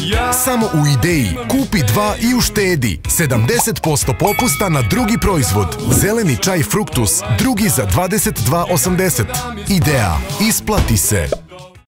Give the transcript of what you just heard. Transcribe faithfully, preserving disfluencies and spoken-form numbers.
Samo u Ideji kupi dva i uštedi. sedamdeset posto popusta na drugi proizvod. Zeleni čaj Fruktus, drugi za dvadeset dva osamdeset. Ideja, isplati se.